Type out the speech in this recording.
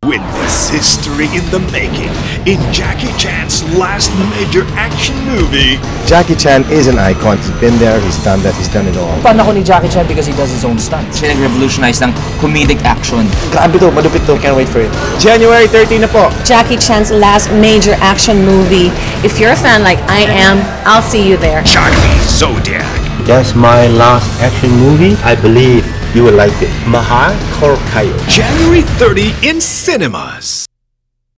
Witness history in the making in Jackie Chan's last major action movie. Jackie Chan is an icon. He's been there, he's done that, he's done it all. Fan ako ni Jackie Chan because he does his own stunts. Siya nag-revolutionize ng comedic action. Grabe to, malupit to. Can't wait for it. January 13 na po. Jackie Chan's last major action movie. If you're a fan like I am, I'll see you there. Jackie Zodiac. That's my last action movie. I believe you will like it. Mahal Kayo. January 30 in cinemas.